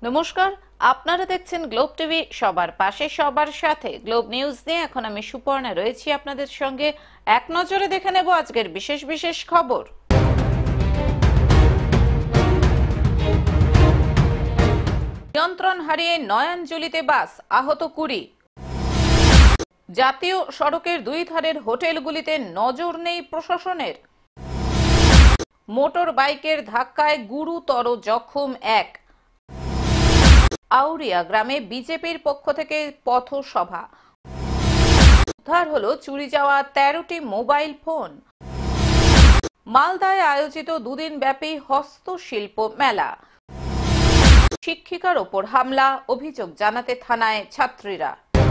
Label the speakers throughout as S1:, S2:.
S1: নমস্কার, আপনারা দেখছেন গ্লোব টিভি। সবার পাশে সবার সাথে গ্লোব নিউজ নিয়ে এখন আমি সুপর্ণা রয়েছি আপনাদের সঙ্গে। এক নজরে দেখে নেব আজকের বিশেষ বিশেষ খবর। নিয়ন্ত্রণ হারিয়ে নয়াঞ্জলিতে বাস, আহত 20। জাতীয় সড়কের দুই ধারের হোটেলগুলিতে নজর নেই প্রশাসনের। মোটর বাইকের ধাক্কায় গুরুতর জখম 1। আউরিয়া গ্রামে বিজেপির পক্ষ থেকে পথসভা। উদ্ধার হলো চুরি যাওয়া 13টি মোবাইল ফোন। মালদায় আয়োজিত দুদিন ব্যাপী হস্তশিল্প মেলা। শিক্ষিকার ওপর হামলা, অভিযোগ জানাতে থানায় ছাত্রীরা।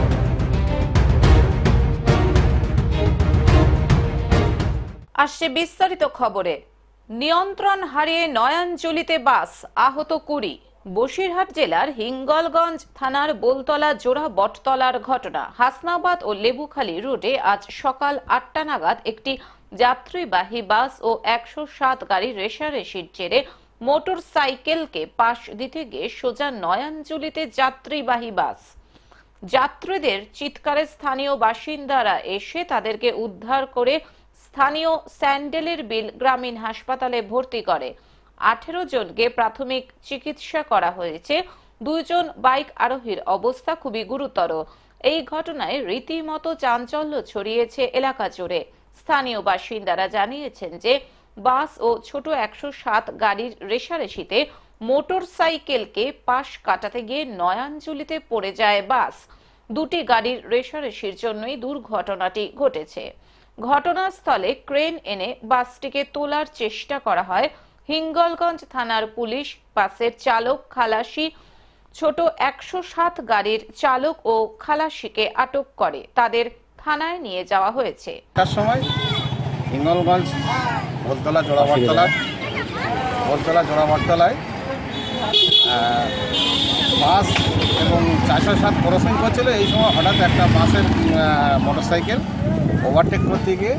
S1: আসছে বিস্তারিত খবরে। নিয়ন্ত্রণ হারিয়ে নয়াঞ্জলিতে বাস, আহত 20। বসিরহাট জেলার হিঙ্গলগঞ্জ থানার বোলতলা জোড়া বটতলার ঘটনা। হাসনাবাদ ও লেবুখালী রোডে আজ সকাল 8টা নাগাদ একটি যাত্রীবাহী বাস ও 107 গাড়ি রেষারেষির জেরে মোটর সাইকেলকে পাশ দিতে গিয়ে সোজা নয়াঞ্জলিতে যাত্রীবাহী বাস। যাত্রীদের চিৎকারে স্থানীয় বাসিন্দারা এসে তাদেরকে উদ্ধার করে স্থানীয় স্যান্ডেলের বিল গ্রামীণ হাসপাতালে ভর্তি করে। 18 জনকে প্রাথমিক চিকিৎসা করা হয়েছে। 2 জন বাইক আরোহীর অবস্থা খুবই গুরুতর। এই ঘটনায় রীতিমতো চাঞ্চল্য ছড়িয়েছে এলাকা জুড়ে। স্থানীয় বাসিন্দারা জানিয়েছেন যে বাস ও ছোট 107 গাড়ির রেষারেষিতে মোটর সাইকেলকে পাশ কাটাতে গিয়ে নয়াঞ্জলিতে পড়ে যায় বাস। 2টি গাড়ির রেষারেষির জন্যই দুর্ঘটনাটি ঘটেছে। ঘটনাস্থলে ক্রেন এনে বাসটিকে তোলার চেষ্টা করা হয়। হিঙ্গলগঞ্জ থানার পুলিশ বাসের চালক, খালাসি, ছোট 107 গাড়ির চালক ও খালাসিকে আটক করে তাদের থানায় নিয়ে যাওয়া হয়েছে।
S2: তার সময় হিঙ্গলগঞ্জ বোলতলা জোড়া বটতলায় বাস এবং 407 ক্রসিং করছিল। এই সময় হঠাৎ একটা বাসের মোটরসাইকেল ওভারটেক করতে গিয়ে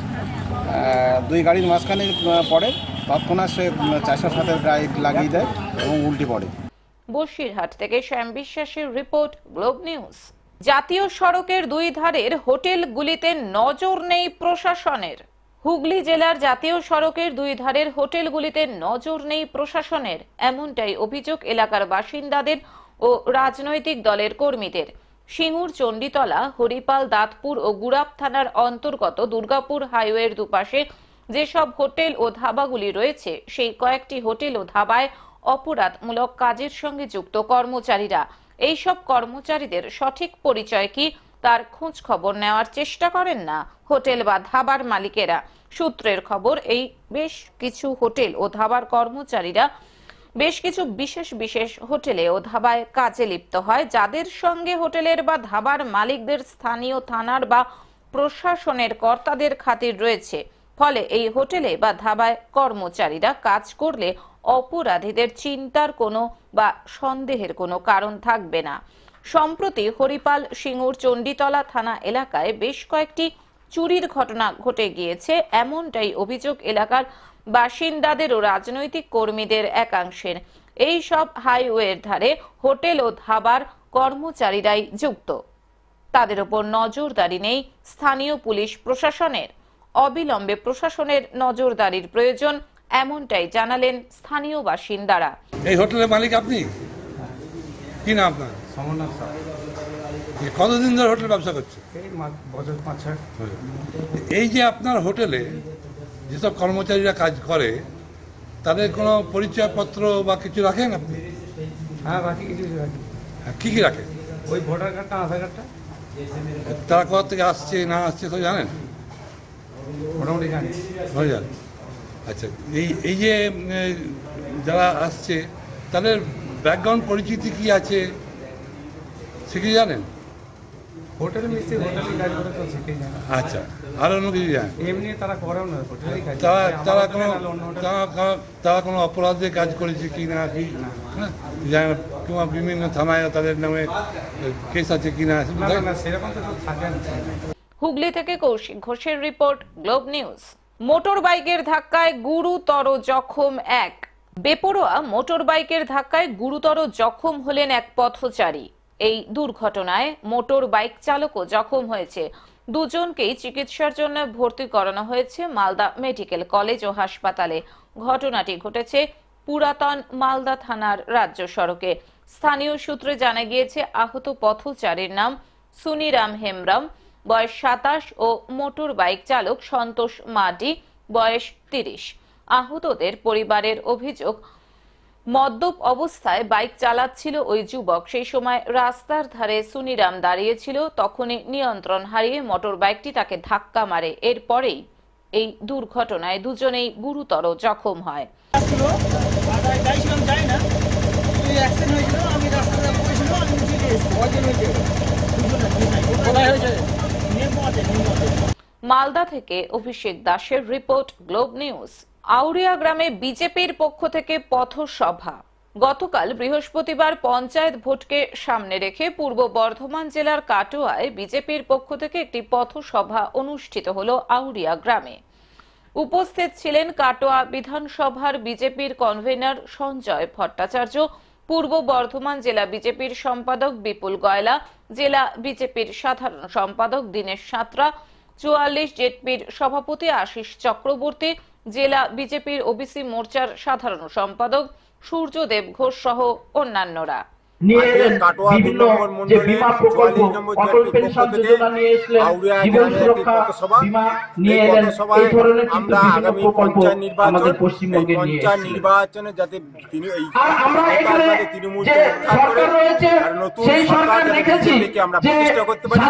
S2: 2 গাড়ির মাঝখানে পড়ে। তৎক্ষণাৎ সে 407-এর গায়ে লাগিয়ে দেয় এবং উল্টে পড়ে।
S1: বসিরহাট থেকে শ্যাম বিশ্বাসের রিপোর্ট, গ্লোব নিউজ। জাতীয় সড়কের দুই ধারের হোটেলগুলিতে নজর নেই প্রশাসনের। হুগলি জেলার জাতীয় সড়কের দুই ধারের হোটেলগুলিতে নজর নেই প্রশাসনের, এমনটাই অভিযোগ এলাকার বাসিন্দাদের ও রাজনৈতিক দলের কর্মীদের। সিঙ্গুর, চণ্ডীতলা, হরিপাল, দাঁতপুর ও গুড়াপ থানার অন্তর্গত দুর্গাপুর হাইওয়ের দুপাশে যেসব হোটেল ও ধাবাগুলি রয়েছে সেই কয়েকটি হোটেল ও ধাবায় অপরাধমূলক কাজের সঙ্গে যুক্ত কর্মচারীরা। এইসব কর্মচারীদের সঠিক পরিচয় কি তার খোঁজ খবর নেওয়ার চেষ্টা করেন না হোটেল বা ধাবার মালিকেরা। সূত্রের খবর, এই বেশ কিছু হোটেল ও ধাবার কর্মচারীরা বেশ কিছু বিশেষ হোটেলে ও ধাবায় কাজে লিপ্ত হয়, যাদের সঙ্গে হোটেলের বা ধাবার মালিকদের স্থানীয় থানার বা প্রশাসনের কর্তাদের খাতির রয়েছে। ফলে এই হোটেলে বা ধাবায় কর্মচারীরা কাজ করলে অপরাধীদের চিন্তার কোনো বা সন্দেহের কোনো কারণ থাকবে না। সম্প্রতি হরিপাল, সিঙ্গুর, চণ্ডীতলা থানা এলাকায় বেশ কয়েকটি চুরির ঘটনা ঘটে গিয়েছে, এমনটাই অভিযোগ এলাকার বাসিন্দাদের ও রাজনৈতিক কর্মীদের একাংশের। এই সব হাইওয়ের ধারে হোটেল ও ধাবার কর্মচারীরাই যুক্ত। তাদের উপর নজরদারি নেই স্থানীয় পুলিশ প্রশাসনের। অবিলম্বে প্রশাসনের নজরদারির প্রয়োজন, এমনটাই জানালেন স্থানীয় বাসিন্দারা।
S3: এই হোটেলের মালিক আপনি? কি নাম আপনার?
S4: সমরনাথ স্যার।
S3: কতদিন ধরে হোটেল ব্যবসা করছে?
S4: এই বছর 5-6।
S3: এই যে আপনার হোটেলে যেসব কর্মচারীরা কাজ করে তাদের কোনো পরিচয়পত্র বা কিছু রাখেন আপনি?
S4: হ্যাঁ, বাকি কিছু রাখি।
S3: কী কী রাখেন?
S4: ওই ভোটার কার্ডটা, আধার কার্ডটা।
S3: তারা কোথা থেকে আসছে না আসছে তো জানেন?
S4: মোটামুটি জানি।
S3: হয়ে যান। আচ্ছা, এই যে যারা আসছে তাদের ব্যাকগ্রাউন্ড পরিচিতি কি আছে সে কি জানেন?
S4: হোটেল মিস্ত্রি, হোটেলে কাজ করে তো শিখে জানে।
S3: আচ্ছা, আর অন্য কিছু জানেন?
S4: এমনি তারা করেও না, হোটেলেই কাজ।
S3: তারা কোনো অপরাধে কাজ করেছে কি না কি জানেন? কিংবা বিভিন্ন থানায় তাদের নামে কেস আছে কি না
S4: সেরকম তো থাকে না।
S1: হুগলি থেকে কৌশিক ঘোষের রিপোর্ট, গ্লোব নিউজ। মোটর বাইকের ধাক্কায় গুরুতর জখম 1। বেপরোয়া মোটর বাইকের ধাক্কায় গুরুতর জখম হলেন এক পথচারী। এই দুর্ঘটনায় মোটর বাইক চালকও জখম হয়েছে। দুজনকেই চিকিৎসার জন্য ভর্তি করানো হয়েছে মালদা মেডিকেল কলেজ ও হাসপাতালে। ঘটনাটি ঘটেছে পুরাতন মালদা থানার রাজ্য সড়কে। স্থানীয় সূত্রে জানা গিয়েছে আহত পথচারীর নাম সুনিরাম হেমব্রম, বয়স 27 ও মোটর বাইক চালক সন্তোষ মাডি, বয়স 30। আহতদের পরিবারের অভিযোগ, মদ্যপ অবস্থায় বাইক চালাচ্ছিল ওই যুবক। সেই সময় রাস্তার ধারে সুনিরাম দাঁড়িয়েছিল, তখনই নিয়ন্ত্রণ হারিয়ে মোটর বাইকটি তাকে ধাক্কা মারে। এরপরেই এই দুর্ঘটনায় দুজনেই গুরুতর জখম হয়। মালদা থেকে অভিষেক দাসের রিপোর্ট, গ্লোব নিউজ। আউরিয়া গ্রামে বিজেপির পক্ষ থেকে পথসভা। গতকাল বৃহস্পতিবার পঞ্চায়েত ভোটকে সামনে রেখে পূর্ব বর্ধমান জেলার কাটোয়ায় বিজেপির পক্ষ থেকে একটি পথসভা অনুষ্ঠিত হলো আউরিয়া গ্রামে। উপস্থিত ছিলেন কাটোয়া বিধানসভার বিজেপির কনভেনর সঞ্জয় ভট্টাচার্য, পূর্ব বর্ধমান জেলা বিজেপির সম্পাদক বিপুল গয়লা, জেলা বিজেপির সাধারণ সম্পাদক দীনেশ সাঁতরা, 44 জেডপির সভাপতি আশিস চক্রবর্তী, জেলা বিজেপির ওবিসি মোর্চার সাধারণ সম্পাদক সূর্যদেব ঘোষ সহ অন্যান্যরা।
S5: নির্বাচনে যাতে আমরা প্রতিষ্ঠা করতে পারি।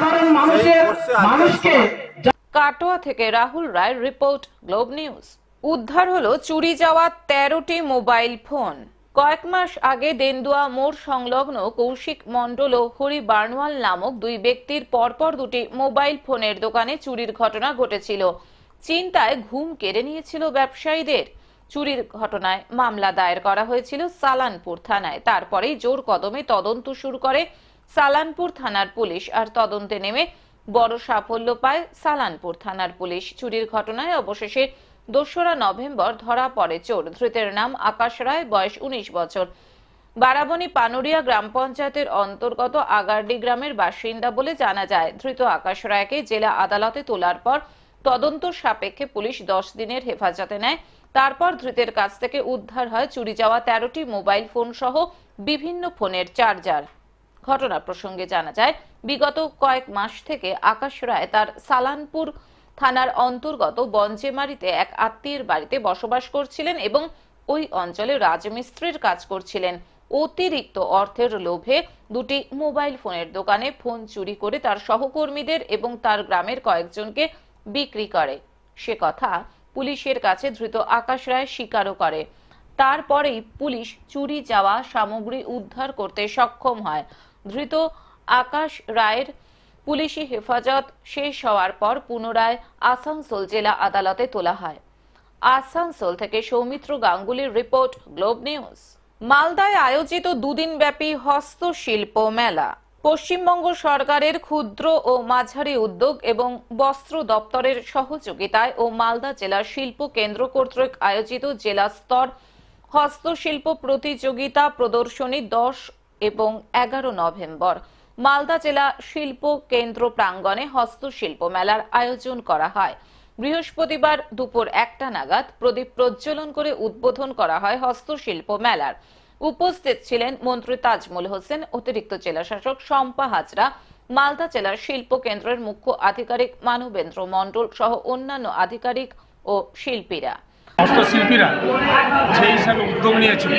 S1: কাটোয়া থেকে Rahul Ray report, Globe News. উদ্ধার হলো চুরি যাওয়া 13টি মোবাইল ফোন। কয়েক মাস আগে দেন্দুয়া মোড় সংলগ্ন কৌশিক মণ্ডল ও হরি বার্নওয়াল নামক দুই ব্যক্তির পরপর দুটি মোবাইল ফোনের দোকানে চুরির ঘটনা ঘটেছিল। চিন্তায় ঘুম কেড়ে নিয়েছিল ব্যবসায়ীদের। চুরির ঘটনায় মামলা দায়ের করা হয়েছিল সালানপুর থানায়। তারপরেই জোর কদমে তদন্ত শুরু করে সালানপুর থানার পুলিশ। আর তদন্তে নেমে বড় সাফল্য পায় সালানপুর থানার পুলিশ। চুরির ঘটনায় অবশেষে 2রা নভেম্বর ধরা পড়ে চোর। ধৃতের নাম আকাশ রায়, বয়স 19 বছর। বারাবণী পানুরিয়া গ্রাম পঞ্চায়েতের অন্তর্গত আগারডি গ্রামের বাসিন্দা বলে জানা যায়। ধৃত আকাশ রায়কে জেলা আদালতে তোলার পর তদন্ত সাপেক্ষে পুলিশ 10 দিনের হেফাজতে নেয়। তারপর ধৃতের কাছ থেকে উদ্ধার হয় চুরি যাওয়া 13টি মোবাইল ফোন সহ বিভিন্ন ফোনের চার্জার। ঘটনা প্রসঙ্গে জানা যায়, বিগত কয়েক মাস থেকে আকাশ রায় তার সালানপুর থানার অন্তর্গত বঞ্চেমারিতে এক আত্মীয়ের বাড়িতে বসবাস করছিলেন এবং ওই অঞ্চলে রাজমিস্ত্রির কাজ করছিলেন। অতিরিক্ত অর্থের লোভে দুটি মোবাইল ফোনের দোকানে ফোন চুরি করে তার সহকর্মীদের এবং তার গ্রামের কয়েকজনকে বিক্রি করে। সে কথা পুলিশের কাছে ধৃত আকাশ রায় স্বীকারও করে। তারপরেই পুলিশ চুরি যাওয়া সামগ্রী উদ্ধার করতে সক্ষম হয়। ধৃত আকাশ রায়ের পুলিশি হেফাজত শেষ হওয়ার পর পুনরায় আসানসোল জেলা আদালতে তোলা হয়। আসানসোল থেকে সৌমিত্র গাঙ্গুলির রিপোর্ট, গ্লোব নিউজ। মালদায় আয়োজিত দুদিনব্যাপী হস্তশিল্প মেলা। পশ্চিমবঙ্গ সরকারের ক্ষুদ্র ও মাঝারি উদ্যোগ এবং বস্ত্র দপ্তরের সহযোগিতায় ও মালদা জেলা শিল্প কেন্দ্র কর্তৃক আয়োজিত জেলা স্তর হস্তশিল্প প্রতিযোগিতা প্রদর্শনী 10 এবং 11 নভেম্বর মালদা জেলা শিল্প কেন্দ্র প্রাঙ্গণে হস্তশিল্প মেলার আয়োজন করা হয়। বৃহস্পতিবার দুপুর 1টা নাগাদ প্রদীপ প্রজ্বলন করে উদ্বোধন করা হয় হস্তশিল্প মেলার। উপস্থিত ছিলেন মন্ত্রী তাজমুল হোসেন, অতিরিক্ত জেলা শাসক শম্পা হাজরা, মালদা জেলার শিল্প কেন্দ্রের মুখ্য আধিকারিক মানবেন্দ্র মণ্ডল সহ অন্যান্য আধিকারিক ও শিল্পীরা।
S6: হস্তশিল্পীরা সেই হিসাবে উদ্যোগ নিয়েছিল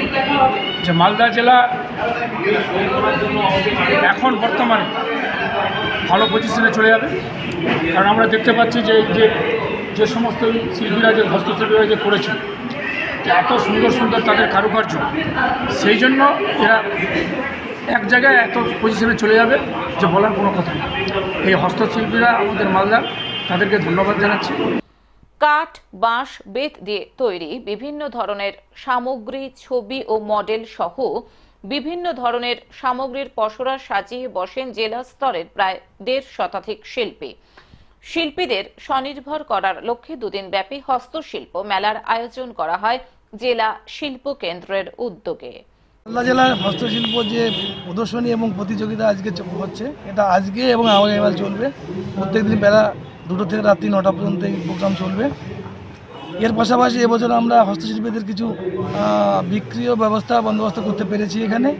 S6: যে মালদা জেলা এখন বর্তমানে ভালো পজিশনে চলে যাবে। কারণ আমরা দেখতে পাচ্ছি যে সমস্ত শিল্পীরা যে হস্তশিল্পীরা যে করেছে এত সুন্দর সুন্দর তাদের কারুকার্য, সেই জন্য এরা এক জায়গায় এত পজিশনে চলে যাবে যে বলার কোনো কথা নেই। এই হস্তশিল্পীরা আমাদের মালদার, তাদেরকে ধন্যবাদ জানাচ্ছি।
S1: কাঠ, বাঁশ, বেত দিয়ে তৈরি বিভিন্ন ধরনের সামগ্রী, ছবি ও মডেল সহ বিভিন্ন ধরনের সামগ্রীর পসরা সাজিয়ে বসেন জেলা স্তরের প্রায় 1.5 শতাধিক শিল্পী। শিল্পীদের স্বনির্ভর করার লক্ষ্যে দুদিন ব্যাপী হস্তশিল্প মেলার আয়োজন করা হয় জেলা শিল্প কেন্দ্রের উদ্যোগে।
S7: মালদা জেলার হস্তশিল্প যে প্রদর্শনী এবং প্রতিযোগিতা আজকে হচ্ছে, এটা আজকে এবং আগামীকাল চলবে। প্রত্যেকদিন বেলা 2টা থেকে রাত্রি 9টা পর্যন্ত এই প্রোগ্রাম চলবে। এর পাশাপাশি এবছর আমরা হস্তশিল্পীদের কিছু বিক্রিয় ব্যবস্থা বন্দোবস্ত করতে পেরেছি এখানে।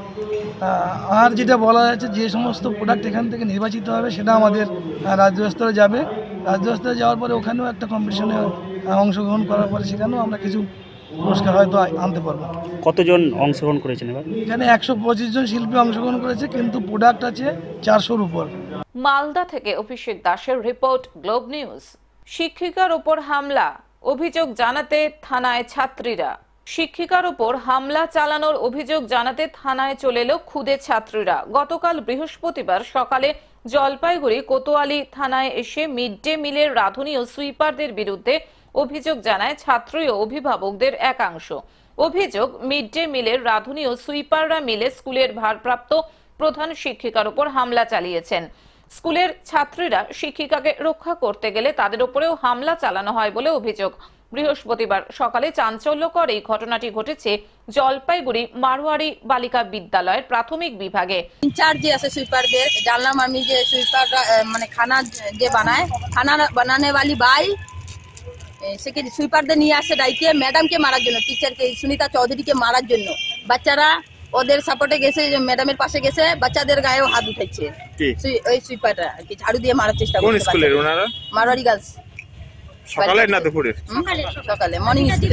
S7: আর যেটা বলা যাচ্ছে, যে সমস্ত প্রোডাক্ট এখান থেকে নির্বাচিত হবে সেটা আমাদের রাজ্য স্তরে যাবে। রাজ্য স্তরে যাওয়ার পরে ওখানেও একটা কম্পিটিশনে অংশগ্রহণ করার পরে সেখানেও আমরা কিছু পুরস্কার হয়তো আনতে পারবো।
S8: কতজন অংশগ্রহণ করেছেন এবার?
S7: এখানে 125 জন শিল্পী অংশগ্রহণ করেছে, কিন্তু প্রোডাক্ট আছে 400-র উপর।
S1: মালদা থেকে অভিষেক দাসের রিপোর্ট, গ্লোব নিউজ। শিক্ষিকার উপর হামলা, অভিযোগ জানাতে থানায় ছাত্রীরা। শিক্ষিকার উপর হামলা চালানোর অভিযোগ জানাতে থানায় চলে এলো খুদে ছাত্রীরা। গতকাল বৃহস্পতিবার সকালে জলপাইগুড়ি কোতোয়ালি থানায় এসে মিড ডে মিলের রাঁধুনি ও সুইপারদের বিরুদ্ধে অভিযোগ জানায় ছাত্রী ও অভিভাবকদের একাংশ। অভিযোগ, মিড ডে মিলের রাঁধুনি ও সুইপাররা মিলে স্কুলের ভারপ্রাপ্ত প্রধান শিক্ষিকার উপর হামলা চালিয়েছেন। স্কুলের ছাত্রীরা শিক্ষিকাকে রক্ষা করতে গেলে তাদের উপরেও হামলা চালানো হয় বলে অভিযোগ। বৃহস্পতিবার সকালে চাঞ্চল্যকর এই ঘটনাটি ঘটেছে জলপাইগুড়ি মারোয়ারি বালিকা বিদ্যালয়ের প্রাথমিক বিভাগে।
S9: ইনচার্জ যে আছে সুইপারদের, জানলাম আমি যে সুইপাররা মানে খানা যে বানায়, খানা বানানে वाली বাই সেকে সুইপারদের নিয়ে আসে ডাইকে ম্যাডামকে মারার জন্য, টিচারকে সুনিতা চৌধুরীকে মারার জন্য। বাচ্চারা ওদের সাপোর্টে গেছে, ম্যাডামের পাশে গেছে, বাচ্চাদের গায়েও হাত উঠাইছে। ওই সুইপাররা কি ঝাড়ু দিয়ে মারার চেষ্টা করছে। কোন স্কুলের ওনারা? মারোয়ারি গার্লস। সকালে না দুপুরে? সকালে মর্নিং স্কুলে।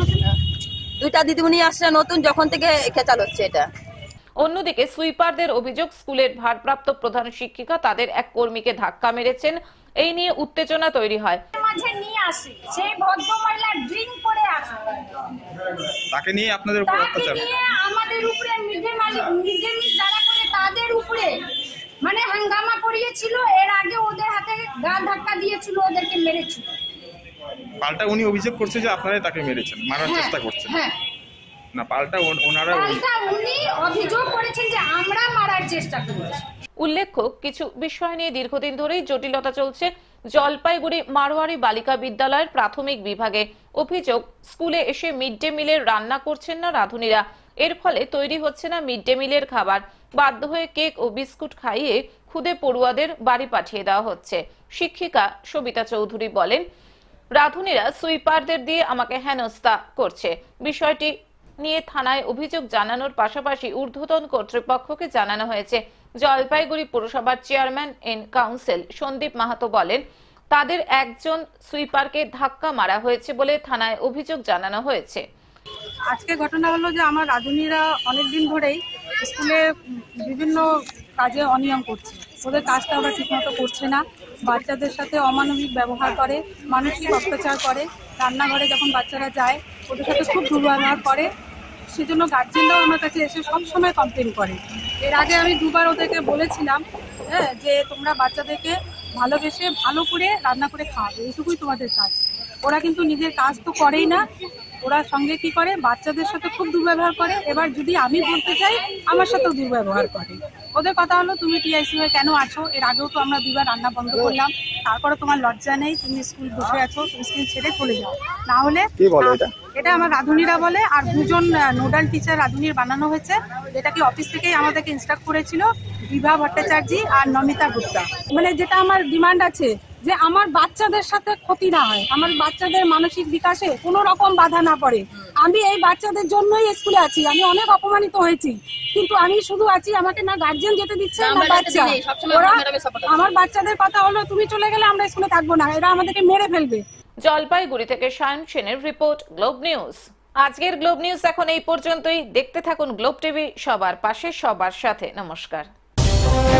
S9: 2টা দিদিমণি আসছে নতুন, যখন থেকে খেচাল হচ্ছে এটা।
S1: অন্যদিকে সুইপারদের অভিযোগ, স্কুলের ভারপ্রাপ্ত প্রধান শিক্ষিকা তাদের এক কর্মীকে ধাক্কা মেরেছেন। এই নিয়ে উত্তেজনা তৈরি হয়।
S10: মাঝে নিয়ে আসে সেই ভদ্র মহিলা ড্রিঙ্ক করে আসে,
S5: তাকে নিয়ে আপনাদের উপর অত্যাচার,
S10: আমাদের উপরে মিডে মিল যারা করে তাদের উপরে মানে হাঙ্গামা করিয়েছিল। এর আগে ওদের হাতে গা ধাক্কা দিয়েছিল, ওদেরকে মেরেছিল।
S5: পাল্টা উনি অভিযোগ করছে যে আপনারা তাকে মেরেছেন, মারার চেষ্টা করছেন।
S10: হ্যাঁ
S5: না, পাল্টা ওনারা
S10: উনি অভিযোগ করেছেন যে আমরা মারার চেষ্টা করেছি।
S1: উল্লেখ্য, কিছু বিষয় নিয়ে দীর্ঘদিন ধরেই জটিলতা চলছে জলপাইগুড়ি মারোয়ারি বালিকা বিদ্যালয়ের প্রাথমিক বিভাগে। অভিযোগ, স্কুলে এসে মিড ডে মিলের রান্না করছেন না রাঁধুনিরা। এর ফলে তৈরি হচ্ছে না মিড ডে মিলের খাবার। বাধ্য হয়ে কেক ও বিস্কুট খাইয়ে খুদে পড়ুয়াদের বাড়ি পাঠিয়ে দেওয়া হচ্ছে। শিক্ষিকা সবিতা চৌধুরী বলেন, রাঁধুনিরা সুইপারদের দিয়ে আমাকে হেনস্থা করছে। বিষয়টি নিয়ে থানায় অভিযোগ জানানোর পাশাপাশি ঊর্ধ্বতন কর্তৃপক্ষকে জানানো হয়েছে। জলপাইগুড়ি পুরসভার chairman in council Sandip Mahato বলেন, তাদের একজন সুইপারকে ধাক্কা মারা হয়েছে বলে থানায় অভিযোগ জানানো হয়েছে।
S11: আজকে ঘটনা হলো যে আমার রাঁধুনিরা অনেকদিন ধরেই স্কুলে বিভিন্ন কাজে অনিয়ম করছে। ওদের কাজটা ওরা ঠিকমতো করছে না, বাচ্চাদের সাথে অমানবিক ব্যবহার করে, মানসিক অত্যাচার করে। রান্নাঘরে যখন বাচ্চারা যায় ওদের সাথে খুব দুর্ব্যবহার করে। সেজন্য গার্জেনরাও আমার কাছে এসে সবসময় কমপ্লেন করে। এর আগে আমি 2বার ওদেরকে বলেছিলাম যে তোমরা বাচ্চাদেরকে ভালোবেসে ভালো করে রান্না করে খাওয়াবে, এইটুকুই তোমাদের কাজ। ওরা কিন্তু নিজের কাজ তো করেই না, ওরা সঙ্গে কি করে বাচ্চাদের সাথে খুব দুর্ব্যবহার করে। এবার যদি আমি বলতে চাই, আমার সাথেও দুর্ব্যবহার করে। ওদের কথা হলো, তুমি টিআইসি হয়ে কেন আছো? এর আগেও তো আমরা 2বার রান্না বন্ধ করলাম, তারপরে তোমার লজ্জা নেই? তুমি স্কুল বসে আছো, তুমি স্কুল ছেড়ে চলে যাও, না হলে এটা আমার রাঁধুনিরা বলে। আর 2জন নোডাল টিচার রাঁধুনির বানানো হয়েছে, যেটা কি অফিস থেকেই আমাদেরকে ইনস্ট্রাক্ট করেছিল, বিভা ভট্টাচার্য আর নমিতা গুপ্তা। মানে যেটা আমার ডিমান্ড আছে যে আমার বাচ্চাদের সাথে ক্ষতি না হয়, আমার বাচ্চাদের মানসিক বিকাশে কোনো রকম বাধা না পড়ে। আমি এই বাচ্চাদের জন্যই স্কুলে আছি। আমি অনেক অপমানিত হয়েছি, কিন্তু আমি শুধু আছি, আমাকে না গার্জিয়ান যেতে দিচ্ছে না বাচ্চা। ওরা আমার বাচ্চাদের কথা হলো, তুমি চলে গেলে আমরা স্কুলে থাকবো না, এরা আমাদেরকে মেরে ফেলবে।
S1: জলপাইগুড়ি থেকে সায়ন সেনের রিপোর্ট, গ্লোব নিউজ। আজকের গ্লোব নিউজ এখন এই পর্যন্তই। দেখতে থাকুন গ্লোব টিভি, সবার পাশে সবার সাথে। নমস্কার।